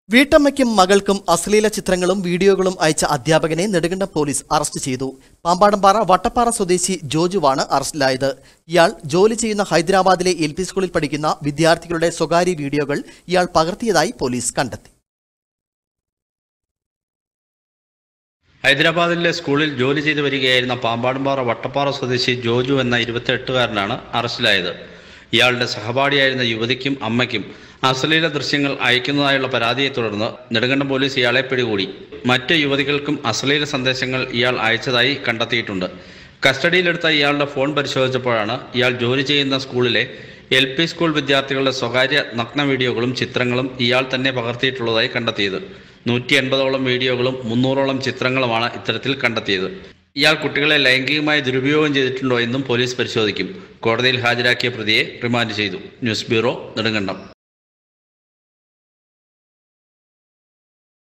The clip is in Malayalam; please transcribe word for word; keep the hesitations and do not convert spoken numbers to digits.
വീട്ടമ്മയ്ക്കും മകൾക്കും അശ്ലീല ചിത്രങ്ങളും വീഡിയോകളും അയച്ച അധ്യാപകനെ നെടുങ്കണ്ടം പോലീസ് അറസ്റ്റ് ചെയ്തു. പാമ്പാടംപാറ വട്ടപ്പാറ സ്വദേശി ജോജുവാണ് അറസ്റ്റിലായത്. ഇയാൾ ജോലി ചെയ്യുന്ന ഹൈദരാബാദിലെ എൽ പി സ്കൂളിൽ പഠിക്കുന്ന വിദ്യാർത്ഥികളുടെ സ്വകാര്യ വീഡിയോകൾ ഇയാൾ പകർത്തിയതായി പോലീസ് കണ്ടെത്തി. ഹൈദരാബാദിലെ സ്കൂളിൽ ജോലി ചെയ്തു വരികയായിരുന്ന പാമ്പാടംപാറ വട്ടപ്പാറ സ്വദേശി ജോജു എന്ന ഇരുപത്തിയെട്ടുകാരനാണ് അറസ്റ്റിലായത്. ഇയാളുടെ സഹപാഠിയായിരുന്ന യുവതിക്കും അമ്മയ്ക്കും അശ്ലീല ദൃശ്യങ്ങൾ അയക്കുന്നതായുള്ള പരാതിയെ തുടർന്ന് നെടുങ്കണ്ടം പോലീസ് ഇയാളെ പിടികൂടി. മറ്റ് യുവതികൾക്കും അശ്ലീല സന്ദേശങ്ങൾ ഇയാൾ അയച്ചതായി കണ്ടെത്തിയിട്ടുണ്ട്. കസ്റ്റഡിയിലെടുത്ത ഇയാളുടെ ഫോൺ പരിശോധിച്ചപ്പോഴാണ് ഇയാൾ ജോലി ചെയ്യുന്ന സ്കൂളിലെ എൽ പി സ്കൂൾ വിദ്യാർത്ഥികളുടെ സ്വകാര്യ നഗ്ന വീഡിയോകളും ചിത്രങ്ങളും ഇയാൾ തന്നെ പകർത്തിയിട്ടുള്ളതായി കണ്ടെത്തിയത്. നൂറ്റി എൺപതോളം വീഡിയോകളും മുന്നൂറോളം ചിത്രങ്ങളുമാണ് ഇത്തരത്തിൽ കണ്ടെത്തിയത്. ഇയാൾ കുട്ടികളെ ലൈംഗികമായി ദുരുപയോഗം ചെയ്തിട്ടുണ്ടോ എന്നും പോലീസ് പരിശോധിക്കും. കോടതിയിൽ ഹാജരാക്കിയ പ്രതിയെ റിമാൻഡ് ചെയ്തു. News bureau, Nedumkandam.